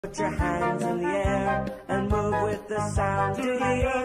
Put your hands in the air and move with the sound to the earth.